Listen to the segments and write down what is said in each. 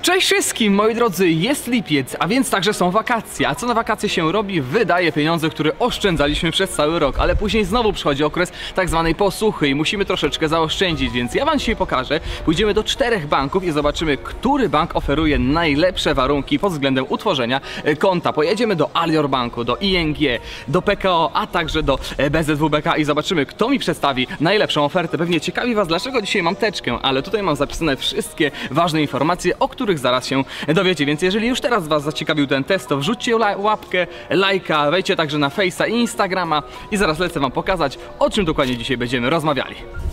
Cześć wszystkim, moi drodzy, jest lipiec, a więc także są wakacje. A co na wakacje się robi? Wydaje pieniądze, które oszczędzaliśmy przez cały rok, ale później znowu przychodzi okres tak zwanej posuchy i musimy troszeczkę zaoszczędzić, więc ja wam dzisiaj pokażę. Pójdziemy do 4 banków i zobaczymy, który bank oferuje najlepsze warunki pod względem utworzenia konta. Pojedziemy do Alior Banku, do ING, do PKO, a także do BZWBK i zobaczymy, kto mi przedstawi najlepszą ofertę. Pewnie ciekawi was, dlaczego dzisiaj mam teczkę, ale tutaj mam zapisane wszystkie ważne informacje, o których zaraz się dowiecie, więc jeżeli już teraz was zaciekawił ten test, to wrzućcie łapkę, lajka, wejdźcie także na Face'a i Instagrama i zaraz lecę wam pokazać, o czym dokładnie dzisiaj będziemy rozmawiali.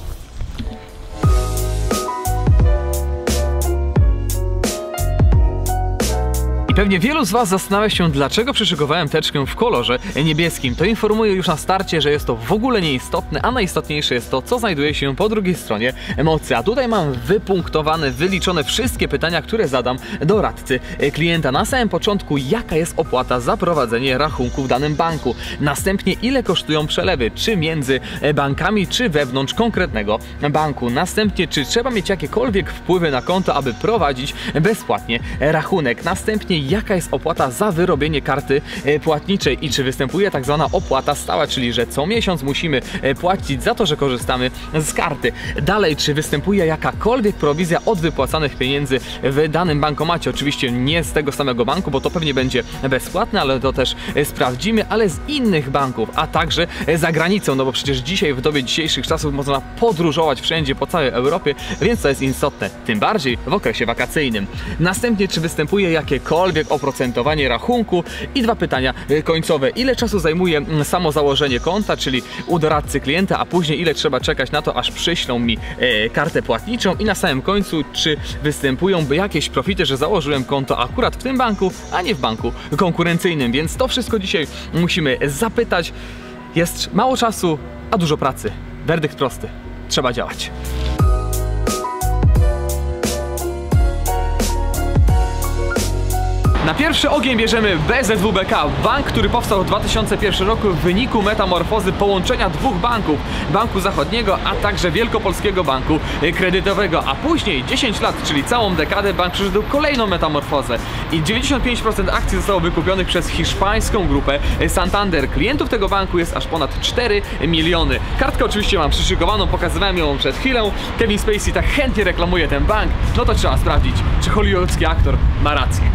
I pewnie wielu z was zastanawia się, dlaczego przyszykowałem teczkę w kolorze niebieskim. To informuję już na starcie, że jest to w ogóle nieistotne, a najistotniejsze jest to, co znajduje się po drugiej stronie mocy. A tutaj mam wypunktowane, wyliczone wszystkie pytania, które zadam doradcy klienta. Na samym początku, jaka jest opłata za prowadzenie rachunku w danym banku. Następnie, ile kosztują przelewy, czy między bankami, czy wewnątrz konkretnego banku. Następnie, czy trzeba mieć jakiekolwiek wpływy na konto, aby prowadzić bezpłatnie rachunek. Następnie, jaka jest opłata za wyrobienie karty płatniczej i czy występuje tak zwana opłata stała, czyli że co miesiąc musimy płacić za to, że korzystamy z karty. Dalej, czy występuje jakakolwiek prowizja od wypłacanych pieniędzy w danym bankomacie. Oczywiście nie z tego samego banku, bo to pewnie będzie bezpłatne, ale to też sprawdzimy, ale z innych banków, a także za granicą, no bo przecież dzisiaj, w dobie dzisiejszych czasów można podróżować wszędzie po całej Europie, więc to jest istotne, tym bardziej w okresie wakacyjnym. Następnie, czy występuje jakiekolwiek oprocentowanie rachunku i 2 pytania końcowe. Ile czasu zajmuje samo założenie konta, czyli u doradcy klienta, a później ile trzeba czekać na to, aż przyślą mi kartę płatniczą i na samym końcu, czy występują jakieś profity, że założyłem konto akurat w tym banku, a nie w banku konkurencyjnym, więc to wszystko dzisiaj musimy zapytać. Jest mało czasu, a dużo pracy. Werdykt prosty. Trzeba działać. Na pierwszy ogień bierzemy BZWBK, bank, który powstał w 2001 roku w wyniku metamorfozy połączenia 2 banków, Banku Zachodniego, a także Wielkopolskiego Banku Kredytowego, a później 10 lat, czyli całą dekadę, bank przeżył kolejną metamorfozę i 95% akcji zostało wykupionych przez hiszpańską grupę Santander. Klientów tego banku jest aż ponad 4 miliony. Kartkę oczywiście mam przyszykowaną, pokazywałem ją przed chwilą. Kevin Spacey tak chętnie reklamuje ten bank, no to trzeba sprawdzić, czy hollywoodzki aktor ma rację.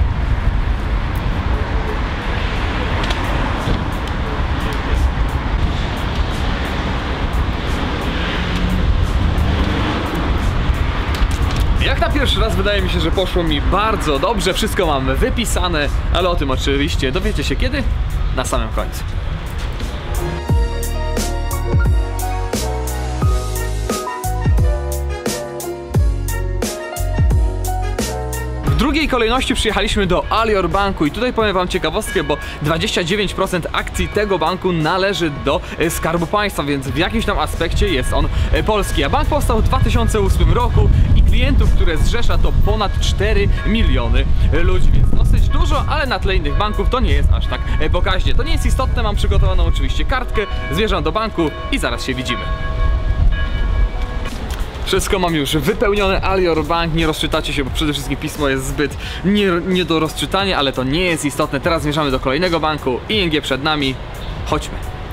Jak na pierwszy raz wydaje mi się, że poszło mi bardzo dobrze, wszystko mam wypisane, ale o tym oczywiście dowiecie się kiedy? Na samym końcu. W drugiej kolejności przyjechaliśmy do Alior Banku i tutaj powiem wam ciekawostkę, bo 29% akcji tego banku należy do Skarbu Państwa, więc w jakimś tam aspekcie jest on polski. A bank powstał w 2008 roku i klientów, które zrzesza, to ponad 4 miliony ludzi, więc dosyć dużo, ale na tle innych banków to nie jest aż tak pokaźnie. To nie jest istotne, mam przygotowaną oczywiście kartkę, zmierzam do banku i zaraz się widzimy. Wszystko mam już wypełnione, Alior Bank, nie rozczytacie się, bo przede wszystkim pismo jest zbyt nie do rozczytania, ale to nie jest istotne. Teraz zmierzamy do kolejnego banku, ING przed nami, chodźmy.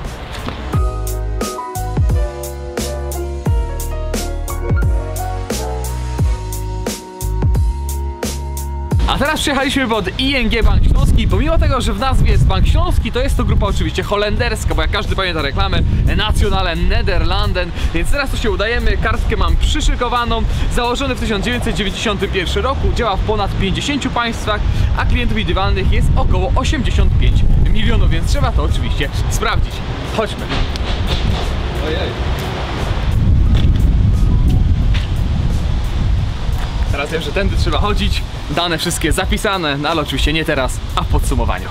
A teraz przyjechaliśmy pod ING Bank Śląski i pomimo tego, że w nazwie jest Bank Śląski, to jest to grupa oczywiście holenderska, bo jak każdy pamięta reklamę Nationale Nederlanden, więc teraz tu się udajemy, kartkę mam przyszykowaną, założony w 1991 roku, działa w ponad 50 państwach, a klientów indywidualnych jest około 85 milionów, więc trzeba to oczywiście sprawdzić. Chodźmy. Ojej. Teraz wiem, że tędy trzeba chodzić, dane wszystkie zapisane, no ale oczywiście nie teraz, a w podsumowaniu.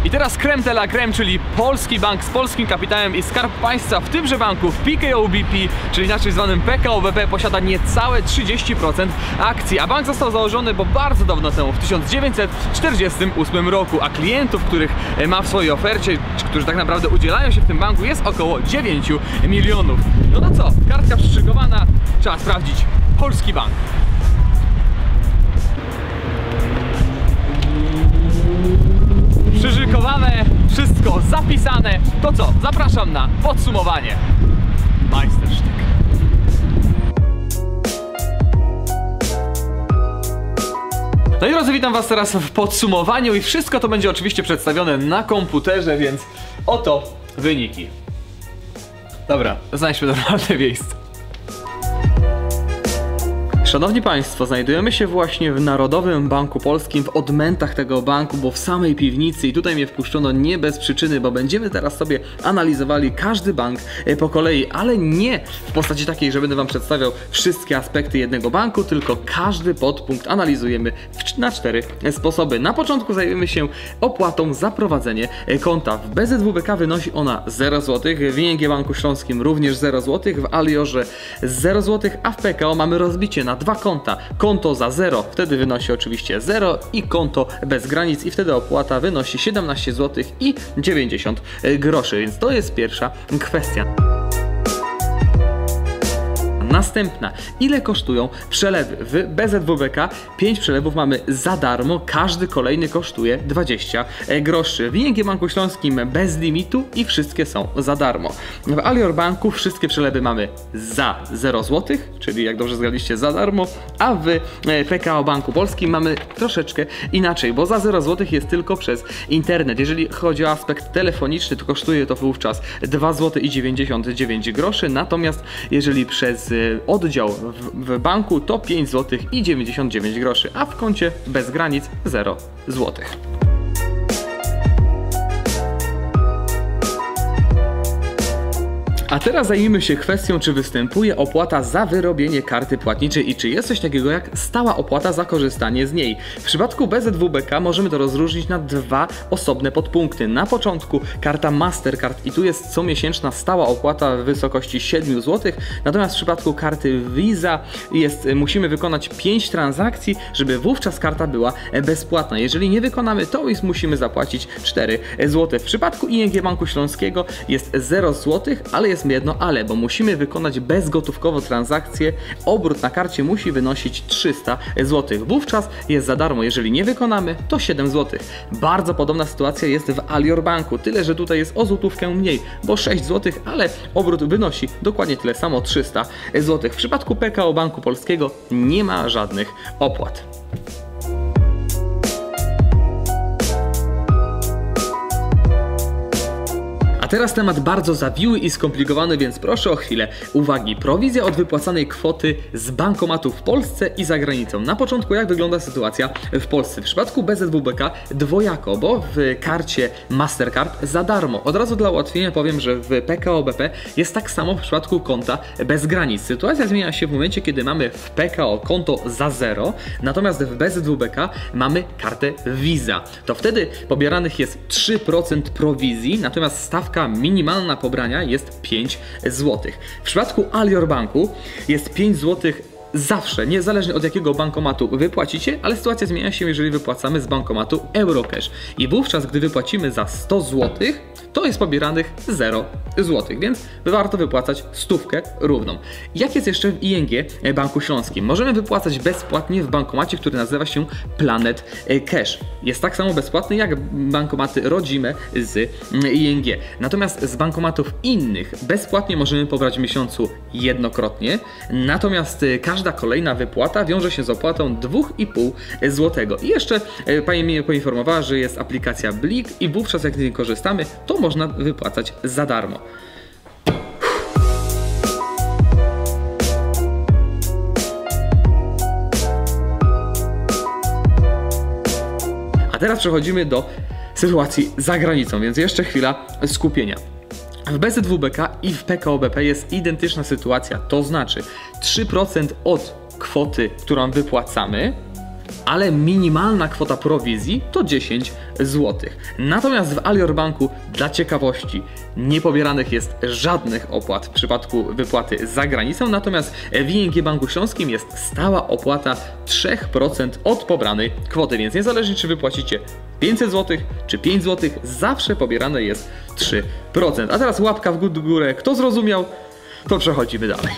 I teraz creme de la creme, czyli polski bank z polskim kapitałem i Skarb Państwa w tymże banku w PKO BP, czyli inaczej zwanym PKO BP, posiada niecałe 30% akcji, a bank został założony bardzo dawno temu, w 1948 roku, a klientów, których ma w swojej ofercie, którzy tak naprawdę udzielają się w tym banku, jest około 9 milionów. No to co? Kartka przyszykowana, trzeba sprawdzić polski bank. Przyszykowane, wszystko zapisane. To co? Zapraszam na podsumowanie. Majstersztyk. No i drodzy, witam was teraz w podsumowaniu i wszystko to będzie oczywiście przedstawione na komputerze, więc oto wyniki. Dobra, znajdźmy normalne miejsce. Szanowni Państwo, znajdujemy się właśnie w Narodowym Banku Polskim, w odmętach tego banku, bo w samej piwnicy, i tutaj mnie wpuszczono nie bez przyczyny, bo będziemy teraz sobie analizowali każdy bank po kolei, ale nie w postaci takiej, że będę wam przedstawiał wszystkie aspekty jednego banku, tylko każdy podpunkt analizujemy na 4 sposoby. Na początku zajmiemy się opłatą za prowadzenie konta. W BZWBK wynosi ona 0 zł, w ING Banku Śląskim również 0 zł, w Aliorze 0 zł, a w PKO mamy rozbicie na 2 konta. Konto za 0 wtedy wynosi oczywiście 0 i konto bez granic i wtedy opłata wynosi 17 zł i 90 groszy, więc to jest pierwsza kwestia. Następna, ile kosztują przelewy? W BZWBK 5 przelewów mamy za darmo, każdy kolejny kosztuje 20 groszy. W ING Banku Śląskim bez limitu i wszystkie są za darmo. W Alior Banku wszystkie przelewy mamy za 0 zł, czyli jak dobrze zgadliście, za darmo, a w PKO Banku Polskim mamy troszeczkę inaczej, bo za 0 zł jest tylko przez internet. Jeżeli chodzi o aspekt telefoniczny, to kosztuje to wówczas 2 zł i 99 groszy, natomiast jeżeli przez oddział w banku to 5 zł i 99 groszy, a w koncie bez granic 0 zł. A teraz zajmijmy się kwestią, czy występuje opłata za wyrobienie karty płatniczej i czy jest coś takiego jak stała opłata za korzystanie z niej. W przypadku BZWBK możemy to rozróżnić na 2 osobne podpunkty. Na początku karta Mastercard i tu jest comiesięczna stała opłata w wysokości 7 zł, natomiast w przypadku karty Visa musimy wykonać 5 transakcji, żeby wówczas karta była bezpłatna. Jeżeli nie wykonamy, to musimy zapłacić 4 zł. W przypadku ING Banku Śląskiego jest 0 zł, ale jest jedno ale, bo musimy wykonać bezgotówkowo transakcję, obrót na karcie musi wynosić 300 zł. Wówczas jest za darmo, jeżeli nie wykonamy, to 7 zł. Bardzo podobna sytuacja jest w Alior Banku, tyle że tutaj jest o złotówkę mniej, bo 6 zł, ale obrót wynosi dokładnie tyle samo, 300 zł. W przypadku PKO Banku Polskiego nie ma żadnych opłat. A teraz temat bardzo zawiły i skomplikowany, więc proszę o chwilę uwagi. Prowizja od wypłacanej kwoty z bankomatu w Polsce i za granicą. Na początku jak wygląda sytuacja w Polsce? W przypadku BZWBK dwojako, bo w karcie Mastercard za darmo. Od razu dla ułatwienia powiem, że w PKO BP jest tak samo w przypadku konta bez granic. Sytuacja zmienia się w momencie, kiedy mamy w PKO konto za 0, natomiast w BZWBK mamy kartę Visa. To wtedy pobieranych jest 3% prowizji, natomiast stawka minimalna pobrania jest 5 zł. W przypadku Alior Banku jest 5 zł zawsze, niezależnie od jakiego bankomatu wypłacicie, ale sytuacja zmienia się, jeżeli wypłacamy z bankomatu Eurocash. I wówczas, gdy wypłacimy za 100 zł, to jest pobieranych 0 zł, więc warto wypłacać stówkę równą. Jak jest jeszcze w ING Banku Śląskim? Możemy wypłacać bezpłatnie w bankomacie, który nazywa się Planet Cash. Jest tak samo bezpłatny jak bankomaty rodzime z ING. Natomiast z bankomatów innych bezpłatnie możemy pobrać w miesiącu jednokrotnie, natomiast każda kolejna wypłata wiąże się z opłatą 2,5 zł. I jeszcze pani mnie poinformowała, że jest aplikacja Blik i wówczas jak z niej korzystamy, to można wypłacać za darmo. A teraz przechodzimy do sytuacji za granicą, więc jeszcze chwila skupienia. W BZWBK i w PKO BP jest identyczna sytuacja, to znaczy 3% od kwoty, którą wypłacamy, ale minimalna kwota prowizji to 10 zł. Natomiast w Alior Banku dla ciekawości nie pobieranych jest żadnych opłat w przypadku wypłaty za granicą, natomiast w ING Banku Śląskim jest stała opłata 3% od pobranej kwoty, więc niezależnie czy wypłacicie 500 zł czy 5 zł, zawsze pobierane jest 3%. A teraz łapka w górę, kto zrozumiał, to przechodzimy dalej.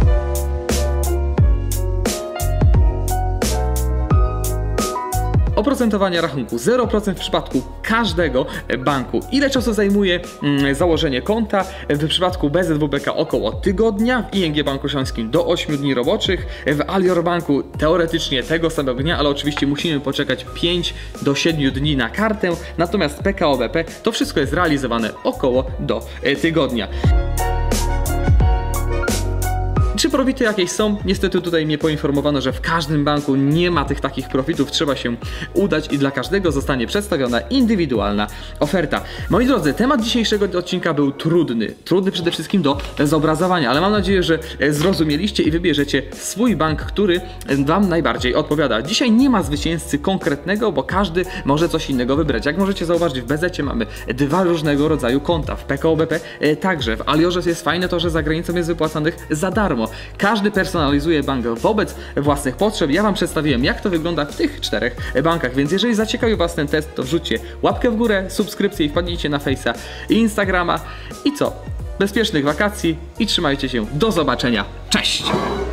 Oprocentowanie rachunku 0% w przypadku każdego banku. Ile czasu zajmuje założenie konta? W przypadku BZWBK około tygodnia, w ING Banku Śląskim do 8 dni roboczych, w Alior Banku teoretycznie tego samego dnia, ale oczywiście musimy poczekać 5 do 7 dni na kartę, natomiast PKO BP to wszystko jest realizowane około do tygodnia. Czy profity jakieś są? Niestety tutaj mnie poinformowano, że w każdym banku nie ma tych takich profitów, trzeba się udać i dla każdego zostanie przedstawiona indywidualna oferta. Moi drodzy, temat dzisiejszego odcinka był trudny. Trudny przede wszystkim do zobrazowania, ale mam nadzieję, że zrozumieliście i wybierzecie swój bank, który Wam najbardziej odpowiada. Dzisiaj nie ma zwycięzcy konkretnego, bo każdy może coś innego wybrać. Jak możecie zauważyć, w BZ mamy dwa różnego rodzaju konta. W PKO BP także. W Aliorze jest fajne to, że za granicą jest wypłacanych za darmo. Każdy personalizuje bank wobec własnych potrzeb. Ja Wam przedstawiłem, jak to wygląda w tych 4 bankach, więc jeżeli zaciekawił Was ten test, to wrzućcie łapkę w górę, subskrypcję i wpadnijcie na Face'a i Instagrama. I co? Bezpiecznych wakacji i trzymajcie się. Do zobaczenia. Cześć!